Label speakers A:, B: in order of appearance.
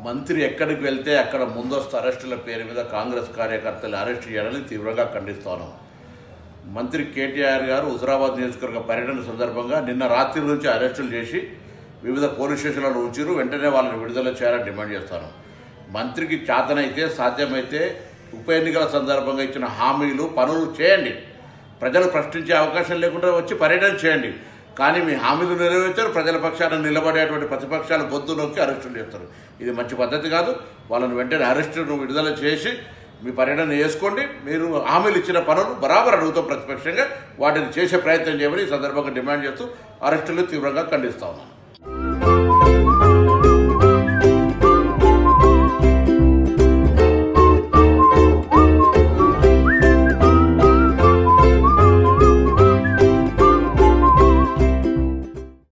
A: మంత్రి ఎక్కడికి వెళ్తే అక్కడ ముందస్తు అరెస్టుల పేరు మీద కాంగ్రెస్ కార్యకర్తలు అరెస్ట్ చేయాలని తీవ్రంగా ఖండిస్తాను. మంత్రి కేటీఆర్ గారు హుజరాబాద్ నియోజకవర్గ పర్యటన సందర్భంగా నిన్న రాత్రి నుంచి అరెస్టులు చేసి వివిధ పోలీస్ స్టేషన్లలో ఉంచారు. వెంటనే వాళ్ళని విడుదల చేయాలని డిమాండ్ చేస్తాను. మంత్రికి చేతనైతే సాధ్యమైతే ఉప ఎన్నికల సందర్భంగా ఇచ్చిన హామీలు పనులు చేయండి. ప్రజలు ప్రశ్నించే అవకాశం లేకుండా వచ్చి పర్యటన చేయండి. కానీ మీ హామీలు నెరవేర్చారు, ప్రజల పక్షాన నిలబడేటువంటి ప్రతిపక్షాలు గొంతు నొక్కి అరెస్టులు చేస్తారు. ఇది మంచి పద్ధతి కాదు. వాళ్ళని వెంటనే అరెస్టును విడుదల చేసి మీ పర్యటన చేసుకోండి. మీరు హామీలు ఇచ్చిన పనులు బరాబర్ అడుగుతాం ప్రతిపక్షంగా, వాటిని చేసే ప్రయత్నం చేయమని ఈ సందర్భంగా డిమాండ్ చేస్తూ అరెస్టులు తీవ్రంగా ఖండిస్తా ఉన్నాను.